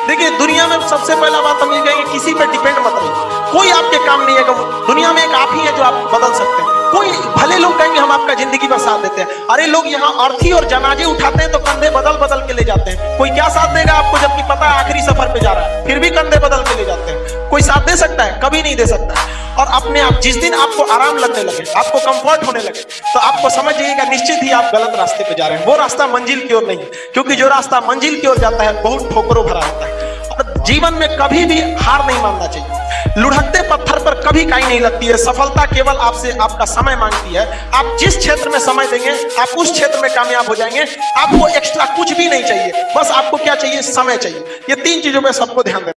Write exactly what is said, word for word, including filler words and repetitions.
देखिए दुनिया में सबसे पहला बात हम ये कहेंगे, किसी पे डिपेंड मत रहिए। कोई आपके काम नहीं है, दुनिया में एक आप ही है जो आप बदल सकते हैं। कोई भले लोग कहेंगे हम आपका जिंदगी पर साथ देते हैं, अरे लोग यहाँ अर्थी और जनाजे उठाते हैं तो कंधे बदल बदल के ले जाते हैं। कोई क्या साथ देगा आपको, जबकि पता है आखिरी सफर पे जा रहा है, फिर भी कंधे बदल के ले जाते हैं। कोई साथ दे सकता है? कभी नहीं दे सकता है। और अपने आप जिस दिन आपको आराम लगने लगे, आपको कंफर्ट होने लगे, तो आपको समझ जाइएगा निश्चित ही आप गलत रास्ते पे जा रहे हैं। वो रास्ता मंजिल की ओर नहीं है, क्योंकि जो रास्ता मंजिल की ओर जाता है बहुत ठोकरों भरा होता है। और जीवन में कभी भी हार नहीं मानना चाहिए। लुढ़कते पत्थर पर कभी काई नहीं लगती है। सफलता केवल आपसे आपका समय मांगती है। आप जिस क्षेत्र में समय देंगे आप उस क्षेत्र में कामयाब हो जाएंगे। आपको एक्स्ट्रा कुछ भी नहीं चाहिए, बस आपको क्या चाहिए? समय चाहिए। ये तीन चीजों पे सबको ध्यान देना।